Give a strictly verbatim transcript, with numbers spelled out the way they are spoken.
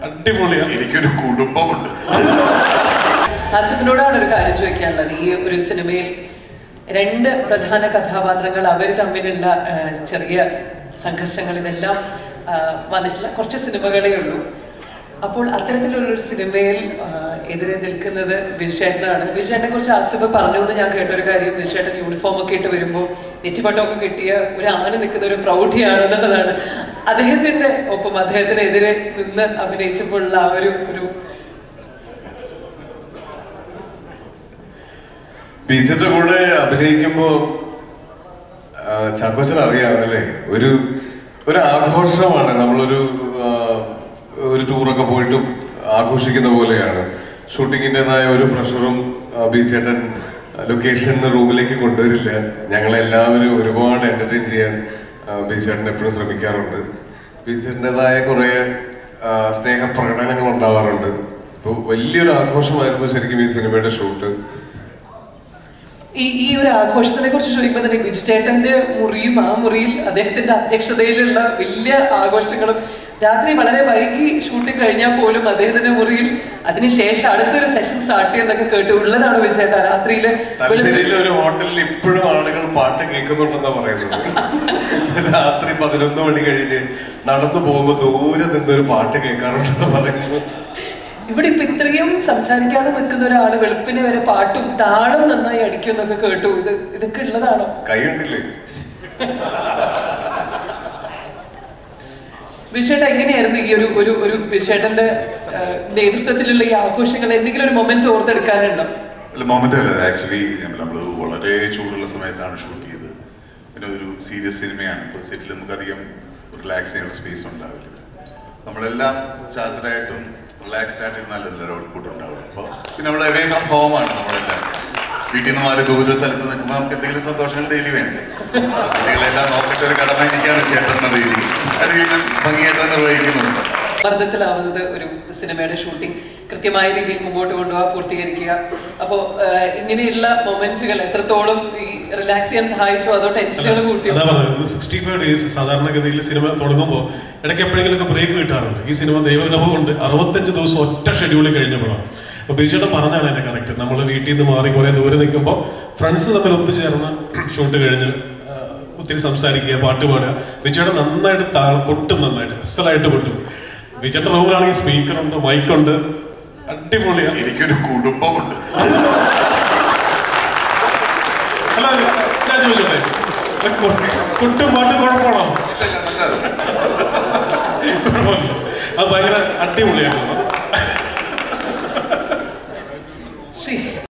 അടിപൊളിയാണ്. എനിക്കൊരു കുടുംബമുണ്ട്. ആസിഫിനോടാണ് ഒരു കാര്യം ചോദിക്കാനുള്ളത്. ഈ ഒരു സിനിമയിൽ രണ്ട് പ്രധാന കഥാപാത്രങ്ങൾ, അവർ തമ്മിലുള്ള ചെറിയ സംഘർഷങ്ങൾ, ഇതെല്ലാം വന്നിട്ടുള്ള കുറച്ച് സിനിമകളേ ഉള്ളൂ. അപ്പോൾ അത്തരത്തിലുള്ളൊരു സിനിമയിൽ എതിരെ നിൽക്കുന്നത് വിജയേട്ടനാണ്. വിജയേട്ടനെ കുറിച്ച് ആസിഫ് പറഞ്ഞു എന്ന് ഞാൻ കേട്ടൊരു കാര്യം, വിജയേട്ടൻ യൂണിഫോം ഒക്കെ ഇട്ട് വരുമ്പോൾ നെറ്റിപ്പട്ടമൊക്കെ കിട്ടിയ ഒരു ആന നിൽക്കുന്ന ഒരു പ്രൗഢിയാണെന്നുള്ളതാണ്. അദ്ദേഹത്തിന്റെ ഒപ്പം അദ്ദേഹത്തിനെതിരെ നിന്ന് അഭിനയിച്ചപ്പോഴുള്ള ആ ഒരു ഒരു ബീച്ചിന്റെ കൂടെ അഭിനയിക്കുമ്പോ ചാക്കോച്ചൻ അറിയാം അല്ലേ, ഒരു ഒരു ആഘോഷമാണ്. നമ്മളൊരു ഒരു ടൂറൊക്കെ പോയിട്ടും ആഘോഷിക്കുന്ന പോലെയാണ്. ഷൂട്ടിങ്ങിൻ്റെതായ ഒരു പ്രഷറും ബീച്ചേട്ടൻ ലൊക്കേഷനിൽ റൂമിലേക്ക് കൊണ്ടുവരില്ല. ഞങ്ങളെല്ലാവരും ഒരുപാട് എന്റർടൈൻ ചെയ്യാൻ ബീച്ചേട്ടൻ എപ്പോഴും ശ്രമിക്കാറുണ്ട്. ബീച്ചേട്ടൻ്റെതായ കുറേ സ്നേഹപ്രകടനങ്ങൾ ഉണ്ടാവാറുണ്ട്. അപ്പോൾ വലിയൊരു ആഘോഷമായിരുന്നു ശരിക്കും ഈ സിനിമയുടെ ഷൂട്ട്. ഈ ഈ ഒരു ആഘോഷത്തിനെ കുറിച്ച് ചോദിക്കുമ്പോൾ തന്നെ ബിജു ചേട്ടന്റെ മുറിയും ആ മുറിയിൽ അദ്ദേഹത്തിന്റെ അധ്യക്ഷതയിലുള്ള വലിയ ആഘോഷങ്ങളും, രാത്രി വളരെ വൈകി ഷൂട്ടിംഗ് കഴിഞ്ഞാൽ പോലും അദ്ദേഹത്തിന്റെ മുറിയിൽ അതിനുശേഷം അടുത്തൊരു സെഷൻ സ്റ്റാർട്ട് ചെയ്യുന്നൊക്കെ കേട്ട് ഉള്ളതാണ് വിജയേട്ട. രാത്രിയില് ഒരു ഹോട്ടലിൽ ഇപ്പോഴും ആളുകൾ പാട്ട് കേൾക്കുന്നുണ്ടെന്നാ പറയുന്നത്. രാത്രി പതിനൊന്ന് മണി കഴിഞ്ഞ് നടന്നു പോകുമ്പോ ദൂരെ നിന്നൊരു പാട്ട് കേൾക്കാറുണ്ടെന്ന് പറയുന്നത്. ഇവിടെ ഇപ്പൊ ഇത്രയും സംസാരിക്കാതെ നിൽക്കുന്ന ഒരാള് വെളുപ്പിനെ വരെ പാട്ടും താളം നന്നായി അടിക്കും എന്നൊക്കെ കേട്ടു. ഇത് ഇതൊക്കെ ഉള്ളതാണോ? കൈയുണ്ടില്ലേ? വിജയേട്ട എങ്ങനെയായിരുന്നു ഈ ഒരു ഒരു ഒരു വിജയേട്ടന്റെ നേതൃത്വത്തിലുള്ള ഈ ആഘോഷങ്ങൾ? എന്തെങ്കിലും ഒരു മൊമെന്റ് ഓർത്തെടുക്കാനുണ്ടോ? അല്ല, മൊമെന്റ് അല്ല, ആക്ച്വലി നമ്മൾ വളരെ ചൂടുള്ള സമയത്താണ് ഷൂട്ട് ചെയ്തത്. പിന്നെ ഒരു സീരിയസ് സിനിമയാണ്. ഇപ്പോൾ സെറ്റിൽ നമുക്കധികം റിലാക്സ് ചെയ്യാനുള്ള സ്പേസ് ഉണ്ടാവില്ല. നമ്മളെല്ലാം ചാർജറായിട്ടും റിലാക്സ്ഡ് ആയിട്ട് നല്ലതല്ല ഔട്ട്പുട്ട് ഉണ്ടാവുള്ളൂ. അപ്പോൾ പിന്നെ നമ്മൾ അവേ ഫ്രം ഹോമാണ്. നമ്മളെല്ലാം വീട്ടിൽ നിന്ന് മാറി ദൂര സ്ഥലത്ത് നിൽക്കുമ്പോൾ നമുക്ക് എന്തെങ്കിലും സന്തോഷങ്ങൾ ഡെയിലി വേണ്ടേ. കുട്ടികളെല്ലാം നോക്കിയിട്ട് ഒരു കടമ എനിക്കാണ് ചേട്ടൻ എന്ന രീതിയിൽ അത് ഭംഗിയായിട്ട് തന്നെ നിർവഹിക്കുന്നുണ്ട്. മർദ്ദത്തിലാവുന്നത് ഒരു സിനിമയുടെ ഷൂട്ടിംഗ് കൃത്യമായ രീതിയിൽ മുമ്പോട്ട് കൊണ്ടുപോകാൻ, പൂർത്തീകരിക്കുക. അപ്പോൾ ഇങ്ങനെയുള്ള മൊമെന്റുകൾ എത്രത്തോളം ഈ റിലാക്സ് ചെയ്യാൻ സഹായിച്ചോ അതോ ടെൻഷനുകൾ കൂട്ടിയോ? സിക്സ്റ്റി ഫൈവ് ഡേയ്സ് സാധാരണഗതിയിൽ സിനിമ തുടങ്ങുമ്പോൾ ഇടയ്ക്ക് എപ്പോഴെങ്കിലൊക്കെ ബ്രേക്ക് കിട്ടാറുണ്ട്. ഈ സിനിമ ദൈവകൃപ കൊണ്ട് അറുപത്തഞ്ച് ദിവസം ഒറ്റ ഷെഡ്യൂളിൽ കഴിഞ്ഞപ്പോഴാണ്. അപ്പോൾ ബിജുവേട്ടൻ പറഞ്ഞാണ് എന്നെ കറക്റ്റ്. നമ്മൾ വീട്ടിൽ നിന്ന് മാറി കുറേ ദൂരെ നിൽക്കുമ്പോൾ ഫ്രണ്ട്സ് തമ്മിൽ ഒത്തുചേർന്ന് ഷൂട്ട് കഴിഞ്ഞ് ഒത്തിരി സംസാരിക്കുക, പാട്ട് പാടുക. ബിജുവേട്ടൻ നന്നായിട്ട് താ കൊട്ടും, നന്നായിട്ട് അസലായിട്ട് കൊട്ടും. ബിജുവേട്ടൻ്റെ റൂമിലാണെങ്കിൽ സ്പീക്കറുണ്ട്, മൈക്കുണ്ട്, അടിപൊളിയാണ്. എനിക്കൊരു കുടുംബമുണ്ട്. അല്ല, ഞാൻ ചോദിച്ചോട്ടെ, കൊട്ടും പാട്ടും കുഴപ്പമാണോ? കുഴപ്പമില്ല, അത് ഭയങ്കര അടിപൊളിയായിരുന്നു.